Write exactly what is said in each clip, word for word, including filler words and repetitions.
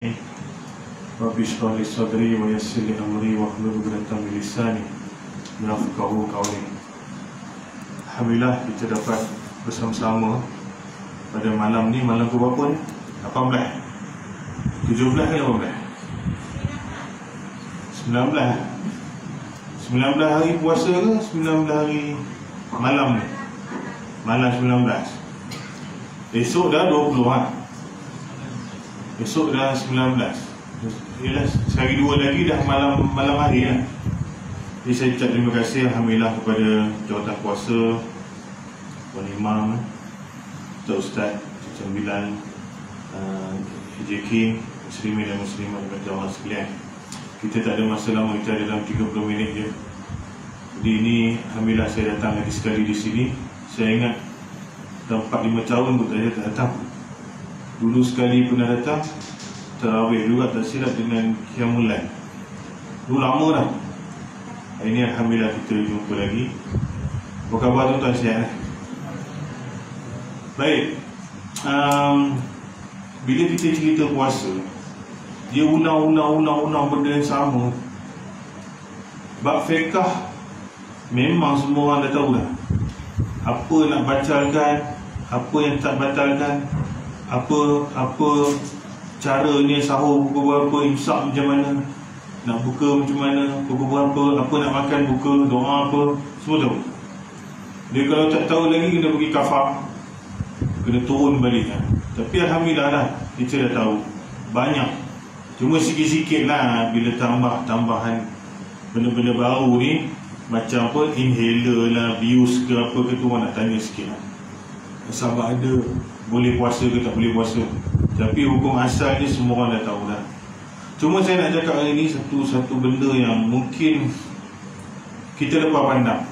Rabbi shrah li sadri wa yassir li amri wahlul 'uqdatam min lisani yafqahu qawli. Alhamdulillah kita dapat bersama-sama pada malam ni. Malam ke berapa ni? lapan belas, tujuh belas ke lapan belas? sembilan belas. sembilan belas hari puasa ke sembilan belas hari malam ni? Malam sembilan belas. Esok dah dua puluh ha. Esok dah sembilan belas. Yalah, sehari dua lagi dah malam malam hari lah. Jadi saya ucap terima kasih alhamdulillah kepada jawatan kuasa, Puan Imam, Tuan Ustaz, Tuan Bilal, uh, J K, Muslimin dan Muslimat dan jamaah sekalian. Kita tak ada masa lama, kita ada dalam tiga puluh minit je. Jadi ini alhamdulillah saya datang lagi sekali di sini. Saya ingat dah empat lima tahun pun saya tak datang. Dulu sekali pernah datang tarawih juga tak silap dengan Qiyamul Lail. Dulu lama dah. Hari ini alhamdulillah kita jumpa lagi. Apa khabar tuan-tuan, sihat eh? Baik. um, Bila kita cerita puasa, dia unang-unang-unang-unang benda yang sama. Bab fiqh memang semua orang dah tahu dah. Apa nak batalkan, apa yang tak batalkan, Apa apa caranya sahur pukul berapa, imsak macam mana, nak buka macam mana, pukul berapa, apa nak makan, buka, doa apa, semua tahu. Dia kalau tak tahu lagi kena pergi kafar, kena turun balik kan? Tapi alhamdulillah dah, kita dah tahu banyak. Cuma sikit-sikit lah bila tambah tambahan benda-benda baru ni, macam apa, inhaler lah, bius ke apa ke, tu orang nak tanya sikit lah. Sahabat ada boleh puasa ke tak boleh puasa, tapi hukum asalnya semua orang dah tahu dah. Cuma saya nak cakap hari ni satu-satu benda yang mungkin kita lepas pandang.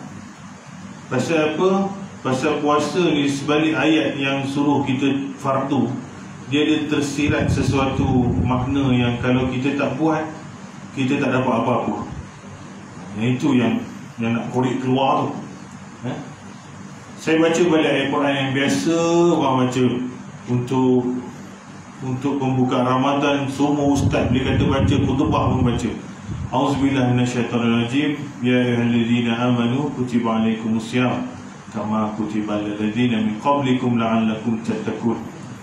Pasal apa? Pasal puasa ni, sebalik ayat yang suruh kita fardu, dia ada tersirat sesuatu makna yang kalau kita tak buat, kita tak dapat apa-apa. Yang itu yang yang nak korek keluar tu. eh? Saya baca balik ayat Quran yang biasa orang baca untuk untuk pembukaan Ramadan. Semua ustaz boleh kata baca, khutbah pun baca. Auzubillahi minasyaitonirrajim. Ya ayyuhallazina amanu kutiba alaikumusiyam kama kutiba alal ladzina min qablikum la'allakum tattaqun.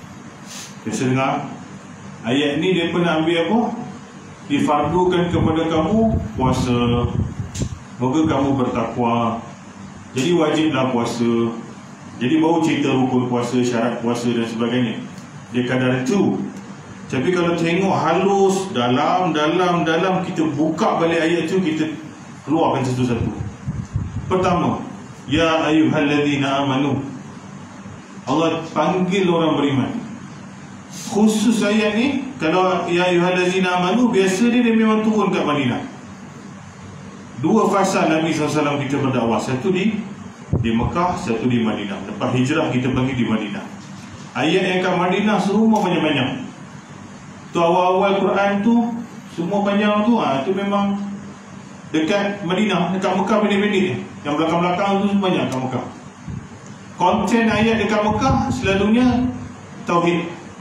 Biasa dengar ayat ni, dia pernah ambil apa? Difardukan kepada kamu puasa, moga kamu bertakwa. Jadi wajiblah puasa. Jadi baru cerita rukun puasa, syarat puasa dan sebagainya. Dia kadar itu. Tapi kalau tengok halus, dalam, dalam, dalam, kita buka balik ayat itu, kita keluarkan satu-satu. Pertama, ya ayyuhalladzina amanu. Allah panggil orang beriman. Khusus ayat ni, kalau ya ayyuhalladzina amanu, biasa dia, dia memang turun kat Madinah. Dua fasa Nabi sallallahu alaihi wasallam kita berdakwah. Satu di di Mekah, satu di Madinah. Lepas hijrah kita pergi di Madinah. Ayat yang kat Madinah semua banyak-banyak. Tu awal-awal Quran tu semua panjang tu, ha, tu memang dekat Madinah. Dekat Mekah pendek-pendek. Yang belakang-belakang tu semua banyak kat Mekah. Konten ayat dekat Mekah selalunya tauhid.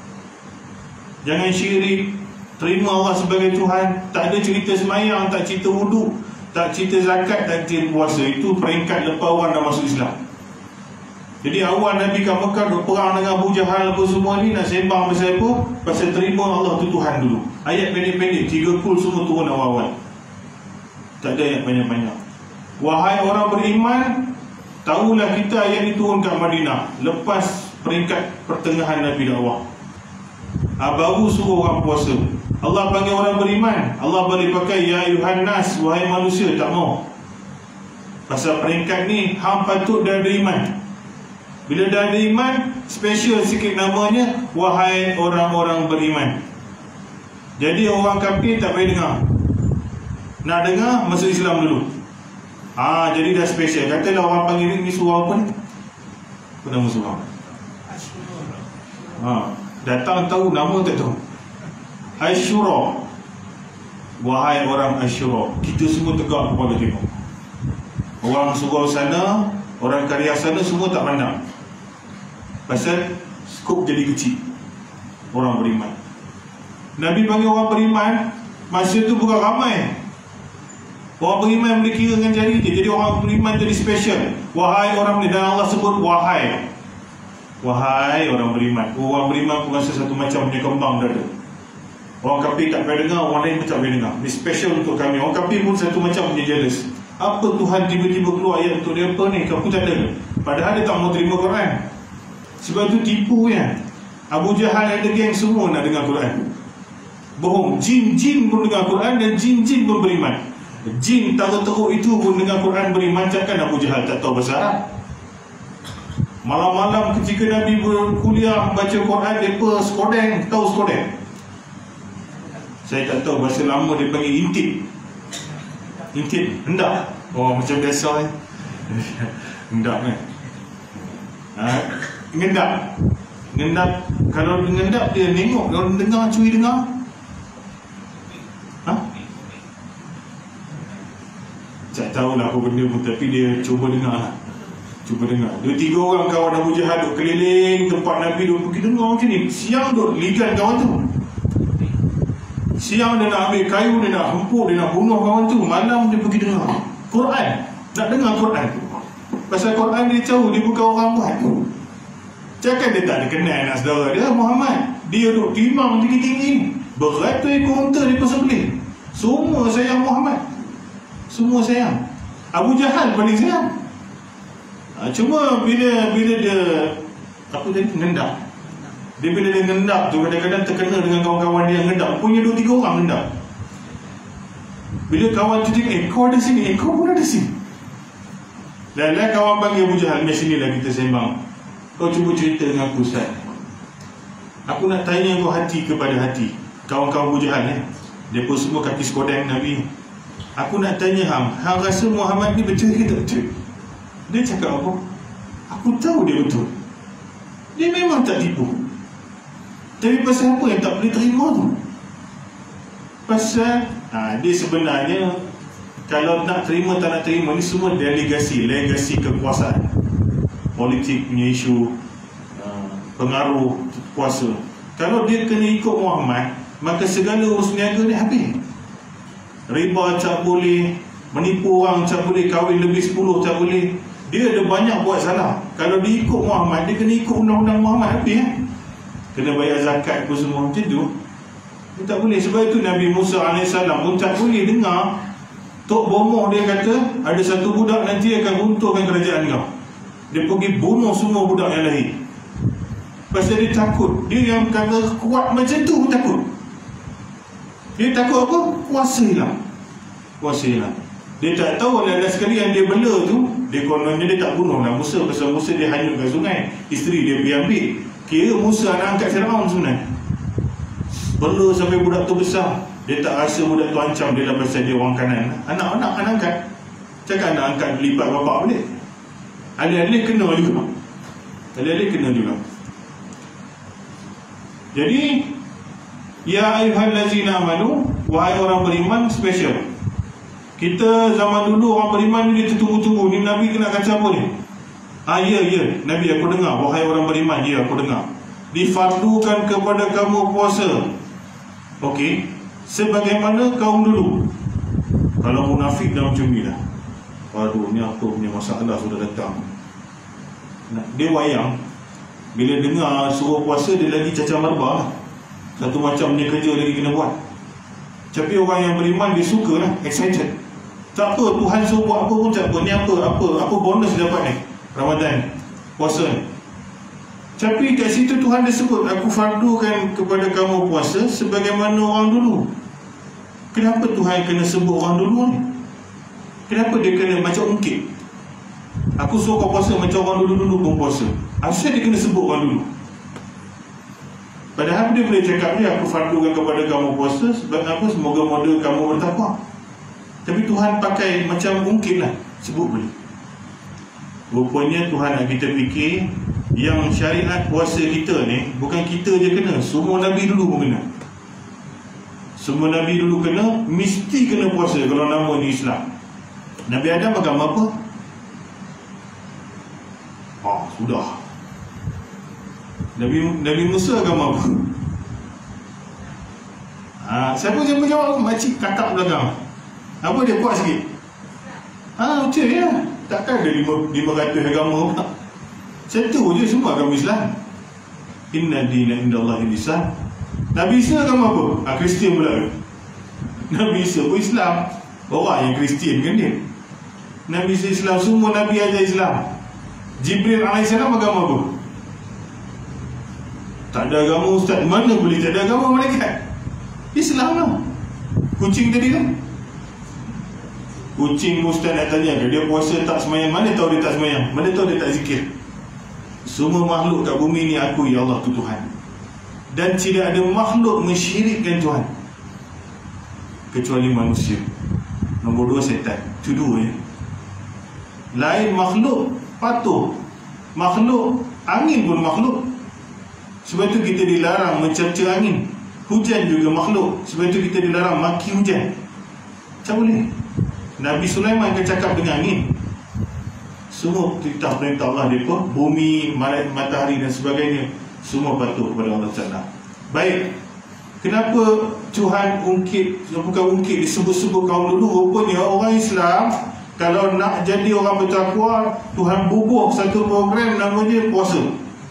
Jangan syirik, terima Allah sebagai Tuhan. Tak ada cerita semayang, tak cerita wudu, tak cerita zakat, tak cerita puasa. Itu peringkat lepas orang dah masuk Islam. Jadi awal Nabi kat Mekah duk perang dengan Abu Jahal apa semua ni, nak sembang pasal apa? Pasal terima Allah tu Tuhan dulu. Ayat pendek-pendek, tiga kul semua turun awal-awal. Tak ada ayat banyak-banyak. Wahai orang beriman, tahulah kita ayat ni turun kat Madinah lepas peringkat pertengahan Nabi dakwah. ha, Baru suruh orang puasa. Allah panggil orang beriman, Allah boleh pakai ya ayuhan nas, wahai manusia, tak mau. Pasal peringkat ni hang patut dah ada iman. Bila dah ada iman, special sikit namanya wahai orang-orang beriman. Jadi orang kafir tak payah dengar. Nak dengar, masuk Islam dulu. Ah, jadi dah special. Katalah orang panggil ni surah apa ni? Apa nama surah? Ha, datang tahu nama tak tahu. Asyura. Wahai orang Asyura. Kita semua tegak kepala tengok. Orang surau sana, orang karya sana semua tak pandang. Pasal skop jadi kecil orang beriman. Nabi panggil orang beriman, masa tu bukan ramai. Orang beriman boleh kira dengan jari dia. Jadi orang beriman jadi special. Wahai orang beriman. Dan Allah sebut wahai. Wahai orang beriman. Orang beriman pun rasa satu macam punya kembang dada. Orang kafir tak payah dengar, orang lain pun tak payah dengar. Ini special untuk kami. Orang kafir pun satu macam punya jealous. Apa Tuhan tiba-tiba keluar ayat untuk dia apa ni? Kamu tak ada. Padahal dia tak mau terima Quran. Sebab tu tipu ya. Abu Jahal ada geng semua nak dengar Quran. Bohong. Jin-jin pun dengar Quran dan jin-jin pun beriman. Jin teruk-teruk itu pun dengar Quran beriman. Takkan Abu Jahal tak tahu bahasa Arab? Malam-malam ketika Nabi berkuliah baca Quran, mereka skodeng. Tahu skodeng? Saya tak tahu bahasa lama dia panggil intip. Intip, hendak. Oh macam biasa eh. Hendak kan. Ha, ngendap. Ngendap. Kalau ngendap dia nengok, kalau dengar curi dengar. Ha? Tak tahulah apa benda pun, tapi dia cuba dengar lah. Cuba dengar. Dua tiga orang kawan Abu Jahal duk keliling tempat Nabi, duk pergi dengar macam ni. Siang duk ligan kawan tu. Siang dia nak ambil kayu, dia nak hempuk, dia nak bunuh kawan tu. Malam dia pergi dengar Quran. Nak dengar Quran. Pasal Quran dia tahu dia bukan orang buat. Cakap dia tak ada kenal anak saudara dia Muhammad. Dia duk timang tinggi-tinggi. Beratus ekor unta dia persembelih. Semua sayang Muhammad. Semua sayang. Abu Jahal paling sayang. Ha, cuma bila bila dia apa tadi ngendap. Dia bila dia ngendap tu kadang-kadang terkena dengan kawan-kawan dia yang ngendap. Punya dua tiga orang ngendap. Bila kawan tu tengok, eh kau ada sini, eh kau pun ada sini. Lain-lain kawan panggil Abu Jahal, mari sini lah kita sembang. Kau cuba cerita dengan aku Ustaz. Aku nak tanya kau hati kepada hati. Kawan-kawan Abu Jahal eh, dia pun semua kaki skodeng Nabi. Aku nak tanya hang, hang rasa Muhammad ni betul ke tak betul? Dia cakap apa? Aku tahu dia betul. Dia memang tak tipu. Tapi pasal apa yang tak boleh terima tu? Pasal ha, dia sebenarnya kalau nak terima tak nak terima ni semua delegasi, legasi kekuasaan. Politik punya isu, uh, pengaruh kuasa. Kalau dia kena ikut Muhammad, maka segala urus niaga ni habis. Riba tak boleh, menipu orang tak boleh, kahwin lebih sepuluh tak boleh. Dia ada banyak buat salah. Kalau dia ikut Muhammad, dia kena ikut undang-undang Muhammad habis eh? Kena bayar zakat pun semua macam tu. Dia tak boleh. Sebab itu Nabi Musa alaihissalam pun tak boleh dengar Tok Bomoh dia kata ada satu budak nanti akan runtuhkan kerajaan kau. Dia pergi bunuh semua budak yang lahir. Pasal dia takut. Dia yang kata kuat macam tu pun takut. Dia takut apa? Kuasa hilang. Kuasa hilang. Dia tak tahu ada sekali yang dia bela tu, dia kononnya dia tak bunuh lah Musa. Pasal Musa dia hanyutkan sungai. Isteri dia pergi ambil. Kira Musa anak angkat Firaun sebenarnya. Bela sampai budak tu besar. Dia tak rasa budak tu ancam dia lah pasal dia orang kanan. Anak-anak anak angkat. Cakap anak angkat lipat bapak balik. Alih-alih kena juga. Alih-alih kena juga. Jadi ya ayyuhallazina amanu, wahai orang beriman special. Kita zaman dulu orang beriman ni dia tertunggu-tunggu, ni Nabi kena kata apa ni? Ah ya ya, Nabi aku dengar, wahai orang beriman, ya aku dengar. Difardukan kepada kamu puasa. Okey, sebagaimana kaum dulu. Kalau munafik dah macam ni dah. Waduh, ni apa punya masalah sudah datang. Nah, dia wayang bila dengar suruh puasa dia lagi cacah marbah. Satu macam punya kerja lagi kena buat. Tapi orang yang beriman dia suka lah, excited. Tak apa, Tuhan suruh buat apa pun tak apa. Ni apa, apa, apa bonus dapat ni Ramadan, puasa ni. Tapi kat situ Tuhan dia sebut, aku fardukan kepada kamu puasa sebagaimana orang dulu. Kenapa Tuhan kena sebut orang dulu ni? Kenapa dia kena macam ungkit? Aku suruh kau puasa macam orang dulu-dulu pun puasa. Asal dia kena sebut orang dulu? Padahal dia boleh cakap ni, aku fardukan kepada kamu puasa sebab apa? Semoga modal kamu bertakwa. Tapi Tuhan pakai macam ungkit lah, sebut boleh. Rupanya Tuhan nak kita fikir yang syariat puasa kita ni bukan kita je kena, semua Nabi dulu pun kena. Semua Nabi dulu kena, mesti kena puasa kalau nama ni Islam. Nabi Adam agama apa? Ah, sudah. Nabi Nabi Musa agama apa? Ha, siapa-siapa jawab? Makcik kakak belakang. Apa dia buat sikit? Ha, betul ya. Takkan ada lima ratus agama pula. Satu je semua agama Islam. Inna dina indallahi Islam. Nabi Isa agama apa? Ha, Kristian pula. Nabi Isa pun Islam. Orang yang Kristian kan dia. Nabi Isa Islam, semua Nabi ajar Islam. Jibril alaihissalam agama apa? Tak ada agama ustaz. Mana boleh tak ada agama malaikat? Islam lah. Kucing tadi tu, kucing ustaz nak tanya ke dia puasa tak semayang, mana tahu dia tak semayang, mana tahu dia tak zikir. Semua makhluk kat bumi ni akui Allah tu Tuhan, dan tidak ada makhluk mensyirikkan Tuhan kecuali manusia. Nombor dua setan. Itu dua ya. Lain makhluk patuh. Makhluk angin pun makhluk. Sebab itu kita dilarang mencerca angin. Hujan juga makhluk. Sebab itu kita dilarang maki hujan. Tak boleh. Nabi Sulaiman akan cakap dengan angin. Semua perintah-perintah Allah mereka, bumi, matahari dan sebagainya, semua patuh kepada Allah Taala. Baik. Kenapa Tuhan ungkit, bukan ungkit, disebut-sebut kaum dulu? Rupanya orang Islam kalau nak jadi orang bertakwa, Tuhan bubuh satu program namanya puasa.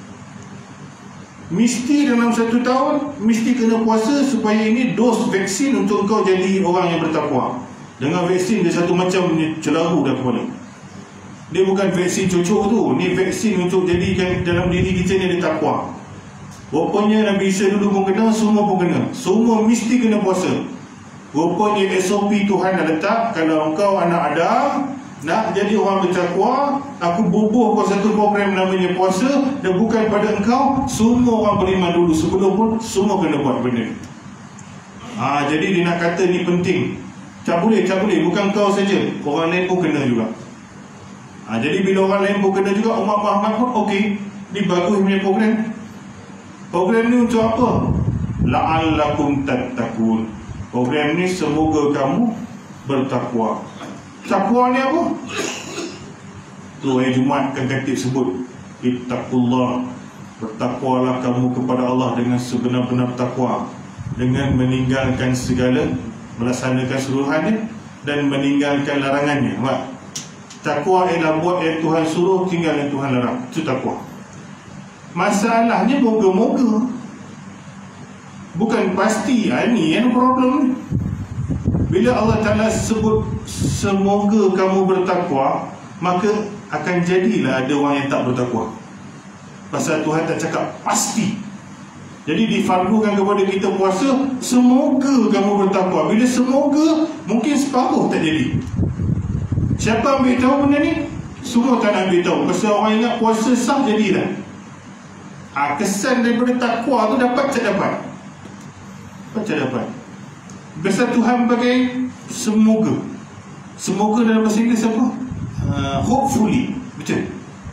Mesti dalam satu tahun mesti kena puasa, supaya ini dos vaksin untuk kau jadi orang yang bertakwa. Dengan vaksin dia satu macam celaru dah kepala. Dia bukan vaksin cocok tu, ni vaksin untuk jadikan dalam diri kita ni ada takwa. Rupanya Nabi Isa dulu pun kena, semua pun kena. Semua mesti kena puasa. Rupanya S O P Tuhan dah letak, kalau engkau anak Adam nak jadi orang bertakwa, aku bubuh kau satu program namanya puasa, dan bukan pada engkau, semua orang beriman dulu sebelum pun semua kena buat benda ni. Ha, jadi dia nak kata ni penting. Tak boleh, tak boleh, bukan kau saja, orang lain pun kena juga. Ha, jadi bila orang lain pun kena juga, umat Muhammad pun okey, ni bagus punya program. Program ni untuk apa? La'allakum tattaqun. Program ni semoga kamu bertakwa. Takwa ni apa? Tu hari Jumaat kan khatib sebut, ittaqullah, bertakwalah kamu kepada Allah dengan sebenar-benar takwa, dengan meninggalkan segala, melaksanakan suruhannya dan meninggalkan larangannya. Mak, takwa ialah buat yang Tuhan suruh, tinggal yang Tuhan larang. Itu takwa. Masalahnya moga-moga, bukan pasti. Ini yang problem ni. Bila Allah Ta'ala sebut semoga kamu bertakwa, maka akan jadilah ada orang yang tak bertakwa. Pasal Tuhan tak cakap pasti. Jadi difardukan kepada kita puasa, semoga kamu bertakwa. Bila semoga, mungkin separuh tak jadi. Siapa ambil tahu benda ni? Semua tak nak ambil tahu. Pasal orang ingat puasa sah, jadilah. Ha, kesan daripada takwa tu dapat tak dapat? Dapat tak dapat? Besar Tuhan bagai semoga. Semoga dalam bahasa Inggeris apa? Uh, hopefully. Betul?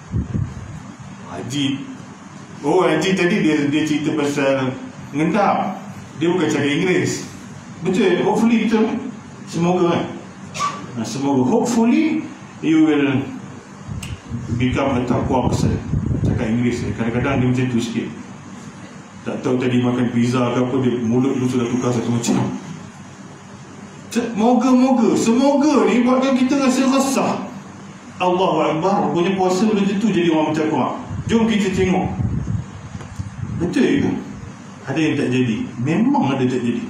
Haji. Oh, Haji tadi dia dia cerita pasal ngendap. Dia bukan cakap Inggeris. Betul? Hopefully betul? Semoga kan? Nah, semoga. Hopefully you will become a taqwa person. Cakap Inggeris. Kadang-kadang dia macam tu sikit. Tak tahu tadi makan pizza ke apa, dia mulut tu sudah tukar satu macam. Moga-moga, semoga ni buatkan kita rasa resah. Allahu Akbar, punya puasa belum tentu jadi orang bertakwa. Jom kita tengok. Betul ke? Ada yang tak jadi. Memang ada tak jadi.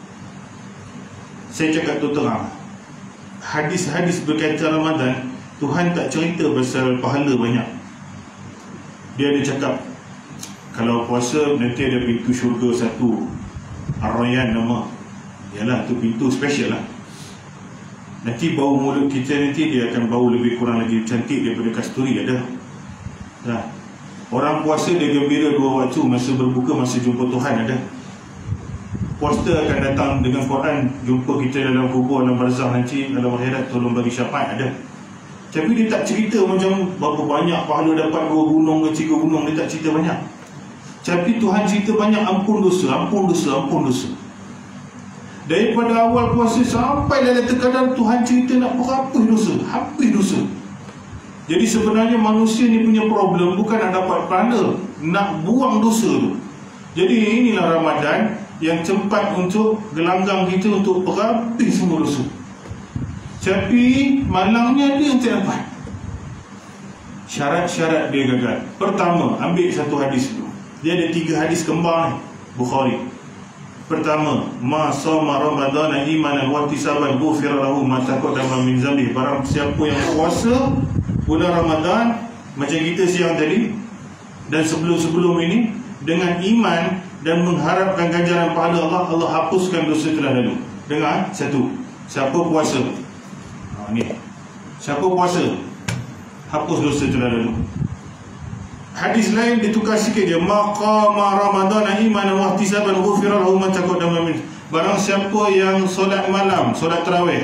Saya cakap tu terang, hadis-hadis berkaitan Ramadan, Tuhan tak cerita pasal pahala banyak. Dia ada cakap, kalau puasa nanti ada pintu syurga satu, Ar-Rayyan nama. Yalah, tu pintu special lah. Nanti bau mulut kita nanti dia akan bau lebih kurang lagi cantik daripada kasturi ada. Nah, orang puasa dia gembira dua waktu, masa berbuka, masa jumpa Tuhan ada. Puasa akan datang dengan Quran, jumpa kita dalam kubur, dalam barzakh nanti, dalam akhirat, tolong bagi syafaat ada. Tapi dia tak cerita macam berapa banyak pahala dapat dua gunung ke tiga gunung, dia tak cerita banyak. Tapi Tuhan cerita banyak ampun dosa, ampun dosa, ampun dosa. Daripada awal puasa sampai Lailatul Qadar, Tuhan cerita nak berhapus dosa, hapus dosa. Jadi sebenarnya manusia ni punya problem bukan nak dapat pahala, nak buang dosa tu. Jadi inilah Ramadan, yang cepat untuk gelanggang kita untuk berapi semua dosa. Tapi malangnya dia tak dapat. Syarat-syarat dia gagal. Pertama, ambil satu hadis dulu. Dia ada tiga hadis kembar ni, Bukhari. Pertama, ma shoma ramadhana imanan wa ihtisaban ghufira lahu ma taqaddama min dhanbi. Barang siapa yang puasa bulan Ramadan macam kita siang tadi dan sebelum-sebelum ini dengan iman dan mengharapkan ganjaran pahala Allah, Allah hapuskan dosa telah lalu. Dengar, satu, siapa puasa, ha, ni, siapa puasa hapus dosa telah lalu. Hadis lain ditukar sikit je, maqama ramadhana imanan wa ihtisaban ghufira lahu ma taqaddama min. Barang siapa yang solat malam, solat tarawih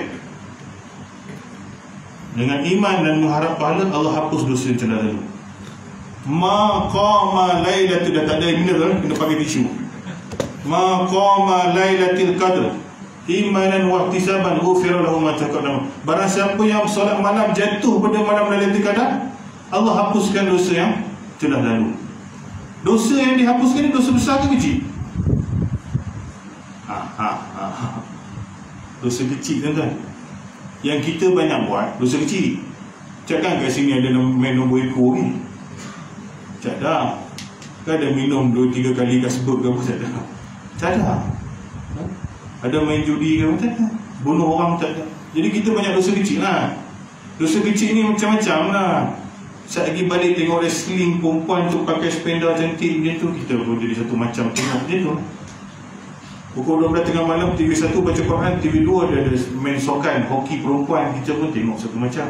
dengan iman dan mengharap pahala, Allah hapus dosa yang telah lalu. Maqama lailatul, dah tak ada mineral, kena pakai tisu. Maqama lailatul qadr imanan wa ihtisaban ghufira lahu ma taqaddama. Barang siapa yang solat malam jatuh pada malam lailatul qadar, Allah hapuskan dosa yang telah lalu. Dosa yang dihapuskan ni dosa besar ke kecil? Ha, ha, ha, ha. Dosa kecil tuan-tuan. Yang kita banyak buat dosa kecil. Takkan kat sini ada main nombor ekor ni? Tak ada. Kan ada minum dua tiga kali kasbut ke apa? Tak ada. Tak ada. Ha? Ada main judi ke? Tak ada. Bunuh orang? Tak ada. Jadi kita banyak dosa kecil lah. Dosa kecil ni macam-macam lah. Saya lagi balik tengok wrestling perempuan tu pakai spender cantik macam tu, kita pun jadi satu macam tengok macam tu. Pukul dua belas tengah malam T V satu baca Quran, T V dua dia ada main sokan hoki perempuan, kita pun tengok satu macam.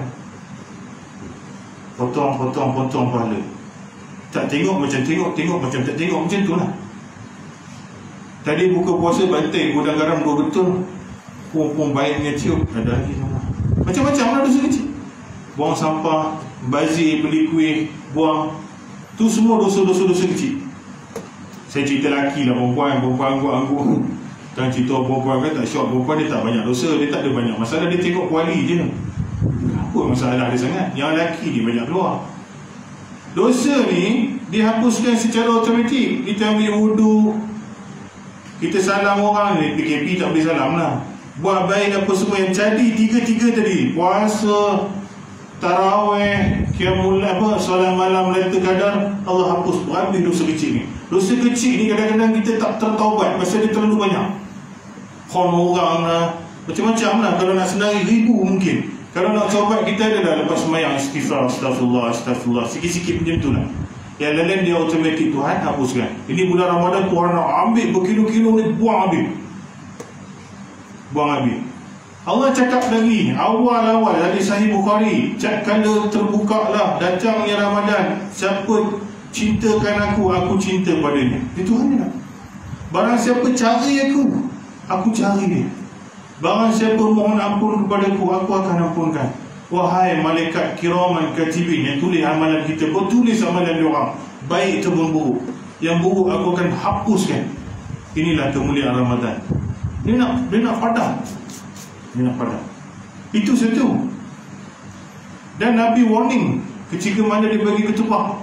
Potong-potong-potong pahala. Tak tengok macam tengok, tengok macam tak tengok, macam tu lah. Tadi buka puasa bantai gudang garam dua betul, pun-pun baiknya cium, ada lagi sama. Macam-macam lah dosa kecil. Buang sampah, bazir, beli kuih, buang. Tu semua dosa-dosa-dosa kecil. Saya cerita lelaki lah, perempuan, perempuan anggur-anggur. Kan cerita perempuan kan tak syok, perempuan dia tak banyak dosa, dia tak ada banyak masalah, dia tengok kuali je. Apa masalah dia sangat? Yang lelaki ni banyak keluar. Dosa ni dihapuskan secara automatik. Kita ambil wudu, kita salam orang ni, P K P tak boleh salam lah. Buat baik apa semua yang jadi tiga-tiga tadi, puasa, tarawih, qiyamul apa, solat malam lailatul qadar, Allah hapus berhabis dosa kecil ni. Dosa kecil ni kadang-kadang kita tak tertaubat pasal dia terlalu banyak. Khon orang lah, macam-macam lah. Kalau nak senari ribu mungkin. Kalau nak taubat kita ada dah lepas semayang istighfar, astagfirullah, astagfirullah, sikit-sikit macam tu lah. Yang lain dia automatik Tuhan hapuskan. Ini bulan Ramadan Tuhan nak ambil berkilo-kilo ni, buang habis. Buang habis. Allah cakap lagi awal-awal dari Sahih Bukhari, kala terbuka lah datangnya Ramadan, siapa cintakan aku, aku cinta padanya. Itu hanya barang siapa cari aku, aku cari dia. Barang siapa mohon ampun kepadaku, aku akan ampunkan. Wahai malaikat kiraman katibin yang tulis amalan kita, kau tulis amalan diorang, baik ataupun buruk. Yang buruk aku akan hapuskan. Inilah kemuliaan Ramadan. Dia nak, dia nak padam. Dia nak padam. Itu satu. Dan Nabi warning ketika mana dia bagi ketubah.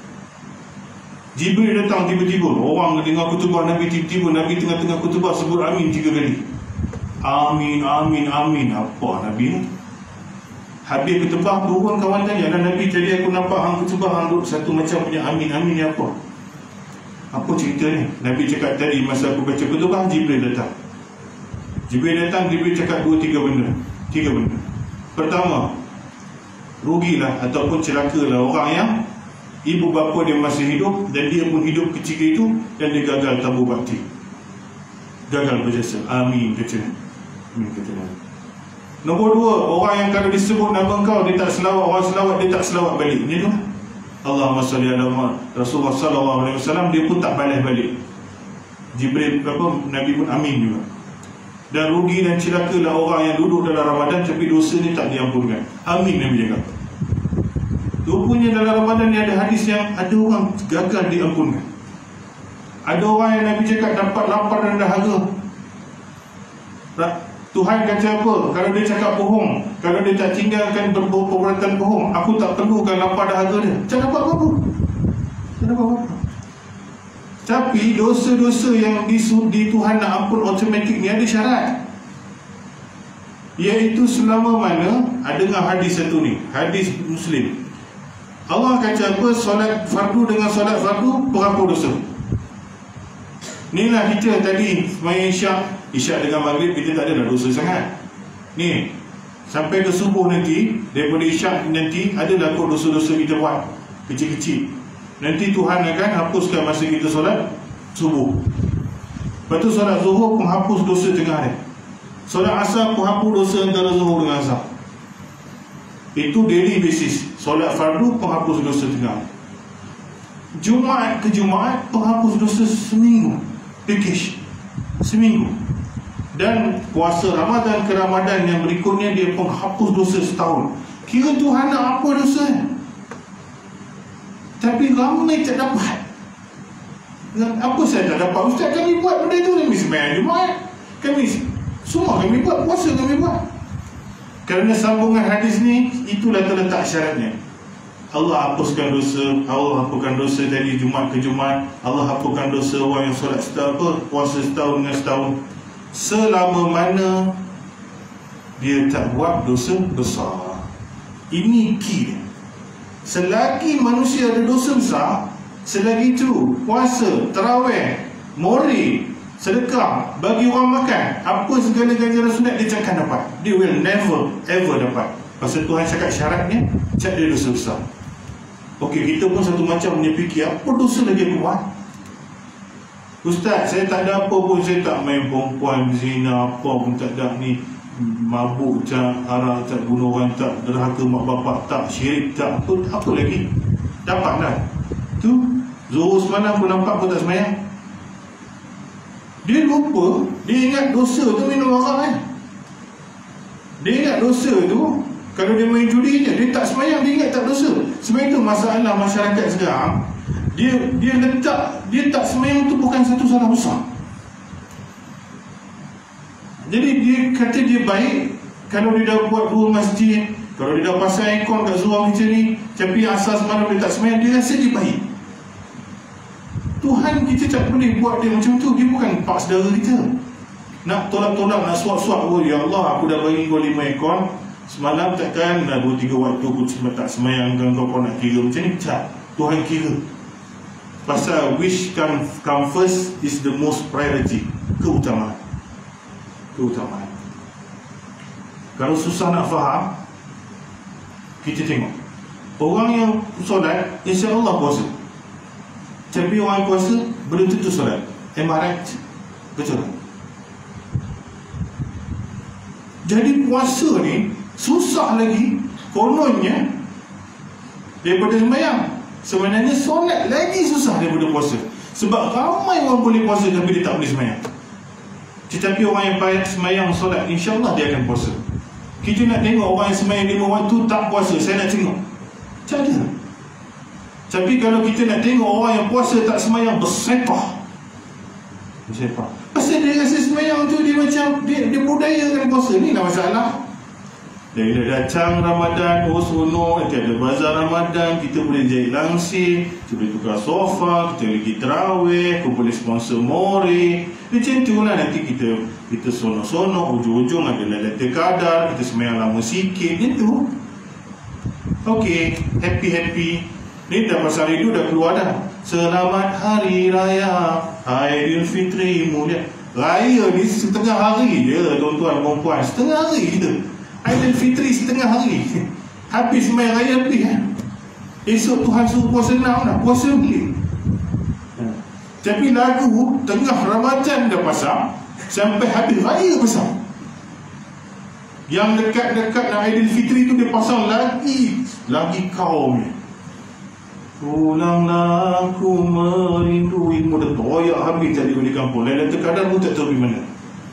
Jibril datang tiba-tiba, orang dengar ketubah Nabi, tiba-tiba Nabi tengah-tengah ketubah sebut amin tiga kali. Amin, amin, amin. Apa Nabi ni? Habis ketubah, turun kawan tanya, dan Nabi tadi aku nampak hang ketubah, hang duduk satu macam punya amin, amin ni apa? Apa cerita ni? Nabi cakap tadi masa aku baca ketubah, Jibril datang. Jibril datang, Jibril cakap dua tiga benda. Tiga benda. Pertama, rugilah ataupun celakalah orang yang ibu bapa dia masih hidup dan dia pun hidup ketika itu dan dia gagal tabur bakti. Gagal berjasa. Amin kata. Amin kata. Nombor dua, orang yang kalau disebut nama engkau dia tak selawat, orang selawat dia tak selawat balik. Ni tu. Allahumma salli ala Muhammad. Rasulullah sallallahu alaihi wasallam dia pun tak balas balik. Jibril apa Nabi pun amin juga. Dan rugi dan celakalah orang yang duduk dalam Ramadan tapi dosa ni tak diampunkan. Amin Nabi cakap. Rupanya dalam Ramadan ni ada hadis yang ada orang gagal diampunkan. Ada orang yang Nabi cakap dapat lapar dan dahaga. Tuhan kata apa? Kalau dia cakap bohong, kalau dia tak tinggalkan perbuatan bohong, aku tak perlukan lapar dahaga dia. Tak dapat apa-apa. Tak dapat apa-apa. Tapi dosa-dosa yang di, di Tuhan nak ampun automatik ni ada syarat, iaitu selama mana, ada dengan hadis satu ni, hadis Muslim, Allah kata apa? Solat fardu dengan solat fardu penghapus dosa. Inilah kita tadi sembahyang isyak, isyak dengan maghrib kita tak ada dah dosa sangat. Ni sampai ke subuh nanti, daripada isyak nanti adalah kot dosa-dosa kita buat kecil-kecil. Nanti Tuhan akan hapuskan masa kita solat subuh. Lepas tu solat zuhur penghapus dosa tengah hari. Solat asar penghapus dosa antara zuhur dengan asar. Itu daily basis. Solat fardu penghapus dosa tengah. Jumaat ke Jumaat penghapus dosa seminggu. Package seminggu. Dan puasa Ramadan ke Ramadan yang berikutnya dia penghapus dosa setahun. Kira Tuhan nak apa dosa? Tapi ramai tak dapat. Apa saya tak dapat? Ustaz, kami buat benda tu. Kami sembahyang Jumaat, kami semua kami buat, puasa kami buat. Kerana sambungan hadis ni, itulah terletak syaratnya. Allah hapuskan dosa, Allah hapuskan dosa dari Jumaat ke Jumaat. Allah hapuskan dosa orang yang solat setahun, apa, puasa setahun dengan setahun, selama mana dia tak buat dosa besar. Ini key. Selagi manusia ada dosa besar, selagi itu puasa, tarawih, mori, sedekah, bagi orang makan, apa segala ganjaran sunat dia takkan dapat. Dia will never ever dapat. Pasal Tuhan cakap syaratnya, cak dia dosa besar. Okey, kita pun satu macam punya fikir, apa dosa lagi aku buat? Ustaz, saya tak ada apa pun, saya tak main perempuan, zina, apa pun tak ada ni, mabuk tak, arak tak, bunuh orang tak, derhaka mak bapak tak, syirik tak, apa, apa lagi? Dapat dah. Tu, zuhur semalam pun nampak pun tak semayang. Dia lupa, dia ingat dosa tu minum arak kan. Dia ingat dosa tu, kalau dia main judi je, dia tak semayang, dia ingat tak dosa. Sebab itu masalah masyarakat sekarang, Dia dia letak, dia tak semayang tu bukan satu salah besar. Jadi dia kata dia baik kalau dia dah buat dua masjid, kalau dia dah pasang aircon kat surau macam ni, tapi asal semalam dia tak semayang, dia rasa dia baik. Tuhan kita tak boleh buat dia macam tu. Dia bukan pak saudara kita nak tolak-tolak, nak suap-suap. Oh ya Allah, aku dah bagi kau lima aircon semalam, takkan dah dua tiga waktu aku tak semayang, kau kau nak kira macam ni? Tak. Tuhan kira. Pasal wish come, come first is the most priority. Keutamaan. Keutamaan. Kalau susah nak faham, kita tengok orang yang solat, insya Allah puasa. Tapi orang yang puasa belum tentu solat. Am I right? Betul. Jadi puasa ni susah lagi kononnya daripada sembahyang. Sebenarnya solat lagi susah daripada puasa. Sebab ramai orang boleh puasa tapi dia tak boleh sembahyang. Tetapi orang yang payah sembahyang solat, insya-Allah dia akan puasa. Kita nak tengok orang yang sembahyang lima waktu tak puasa, saya nak tengok. Tak ada. Tapi kalau kita nak tengok orang yang puasa tak sembahyang, bersepah. Bersepah. Pasal dia rasa sembahyang tu dia macam dia, dia budayakan puasa. Ni lah masalah. Dia dah datang Ramadan, oh seronok, nanti ada bazar Ramadan, kita boleh jahit langsir, kita boleh tukar sofa, kita pergi terawih, kita boleh sponsor mori. Macam tu lah, nanti kita kita sonok-sonok, ujung-ujung ada Lailatul Qadar, kita sembahyang lama sikit, macam tu. Okey, happy-happy. Ni dah pasal itu dah keluar dah. Selamat Hari Raya Aidilfitri mulia. Raya ni setengah hari je tuan-tuan dan puan, setengah hari kita. Aidilfitri setengah hari. Habis sembahyang raya habis kan. Esok Tuhan suruh puasa enam dah, puasa boleh. Tapi lagu tengah Ramadan dah pasang, sampai habis raya pasang. Yang dekat-dekat dengan Aidilfitri tu dia pasang lagi, lagi kaumnya. Pulanglah aku merinduimu. Dah toyak habis tadi di kampung. Lailatul Qadar pun tak tahu di mana.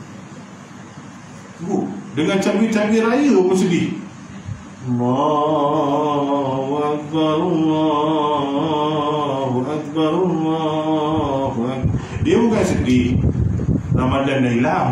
Oh, dengan cabik-cabik raya pun sedih. Allahu Akbar, Allahu Akbar, Allahu Akbar. Dia bukan sedih Ramadan dah hilang.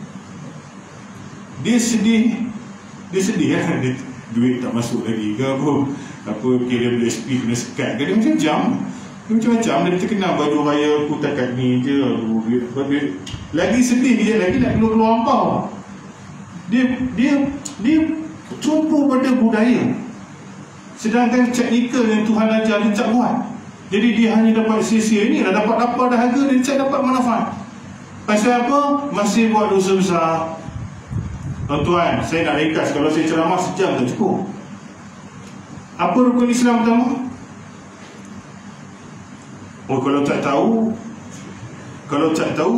Dia sedih. Dia sedih kan, dia, duit tak masuk lagi ke apa, apa kira S P kena sekat ke, dia macam jam. Macam-macam dia terkenal baju raya aku takat ni je. Aduh, dia, dia, lagi sedih dia lagi nak keluar-keluar ampau. Dia dia dia tumpu pada budaya. Sedangkan teknikal yang Tuhan ajar dia tak buat. Jadi dia hanya dapat sia-sia ni dah dapat apa dahaga, dia tak dapat manfaat. Pasal apa? Masih buat dosa besar. Tuan-tuan, saya nak ringkas. Kalau saya ceramah sejam tak cukup. Apa rukun Islam pertama? Oh, kalau tak tahu, kalau tak tahu,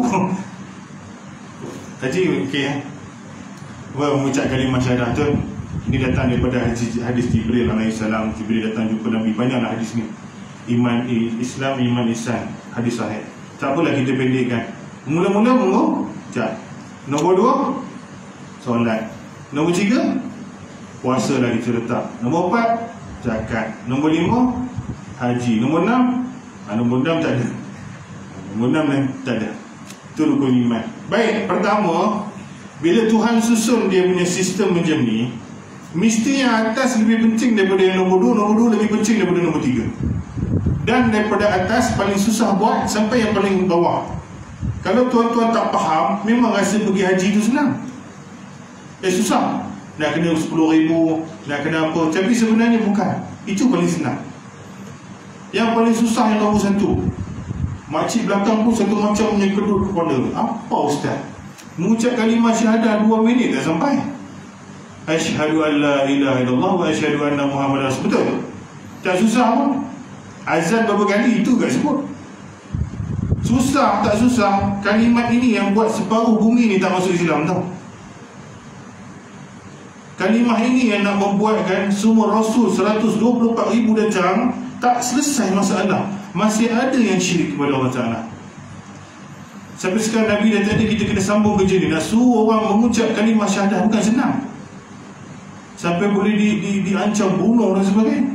Haji, okey eh. Well, mengucap kalimah syahadah tu, ini datang daripada hadis, hadis Jibril alaihissalam. Jibril datang jumpa Nabi. Banyaklah hadis ni. Iman Islam, iman ihsan, hadis sahih. Tak apalah kita pendekkan. Mula-mula mengucap. Nombor dua, solat. Nombor tiga, puasa lah kita letak. Nombor empat, zakat. Nombor lima, haji. Nombor enam, ha, nombor enam tak ada. Nombor enam dan tak ada. Itu rukun iman. Baik, pertama, bila Tuhan susun dia punya sistem macam ni, mesti yang atas lebih penting daripada yang nombor dua, nombor dua lebih penting daripada nombor tiga. Dan daripada atas paling susah buat sampai yang paling bawah. Kalau tuan-tuan tak faham, memang rasa pergi haji itu senang. Eh susah. Nak kena sepuluh ribu, nak kena apa. Tapi sebenarnya bukan. Itu paling senang. Yang paling susah yang nombor satu. Makcik belakang pun satu macam punya kedut kepala. Apa ustaz? Mengucap kalimah syahadah dua minit tak sampai. Asyhadu an la ilaha illallah wa asyhadu anna Muhammadar Rasulullah. Betul? Tak susah pun. Azan berapa kali itu tak sebut. Susah tak susah, kalimat ini yang buat separuh bumi ni tak masuk Islam tau. Kalimah ini yang nak membuatkan semua Rasul seratus dua puluh empat ribu datang, tak selesai masalah. Masih ada yang syirik kepada Allah Ta'ala. Sampai sekarang Nabi dah tak ada, kita kena sambung kerja ni. Nak suruh orang mengucap kalimah syahadah bukan senang. Sampai boleh di, di, diancam bunuh dan sebagainya.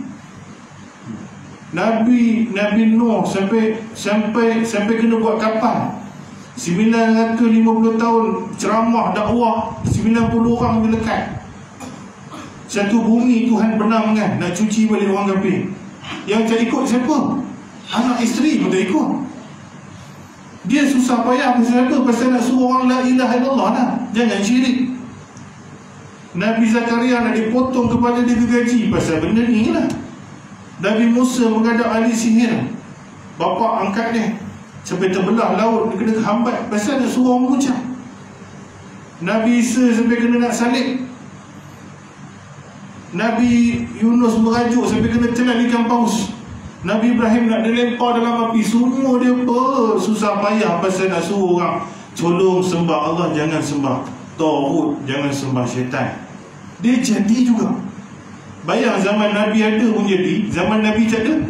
Nabi Nabi Nuh sampai sampai sampai kena buat kapal. sembilan ratus lima puluh tahun ceramah dakwah, sembilan puluh orang melekat. Satu bumi Tuhan benamkan nak cuci balik orang kafir. Yang tak ikut siapa? Anak isteri pun tak ikut. Dia susah payah pasal apa? Pasal nak suruh orang la ilaha illallah lah. Jangan syirik. Nabi Zakaria nak dipotong kepala dia gergaji pasal benda ni lah. Nabi Musa menghadap ahli sihir, bapa angkat dia sampai terbelah laut, dia kena hambat pasal nak suruh orang mengucap. Nabi Isa sampai kena nak salib. Nabi Yunus merajuk sampai kena telan ikan paus. Nabi Ibrahim nak dilempar dalam api. Semua dia apa? Susah payah pasal nak suruh orang tolong sembah Allah, jangan sembah Tauhid, jangan sembah syaitan. Dia jadi juga. Bayang zaman Nabi ada pun jadi, zaman Nabi tak ada.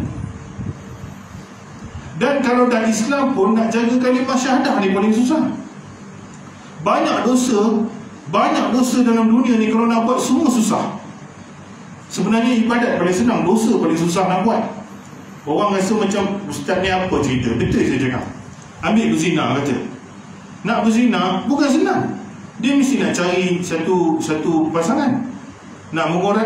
Dan kalau dah Islam pun nak jaga kalimah syahadah ni paling susah. Banyak dosa, banyak dosa dalam dunia ni kalau nak buat semua susah. Sebenarnya ibadat paling senang, dosa paling susah nak buat. Orang rasa macam ustaz ni apa cerita. Betul saya cakap. Ambil berzina kata. Nak berzina bukan senang. Dia mesti nak cari satu satu pasangan. Nak mengorat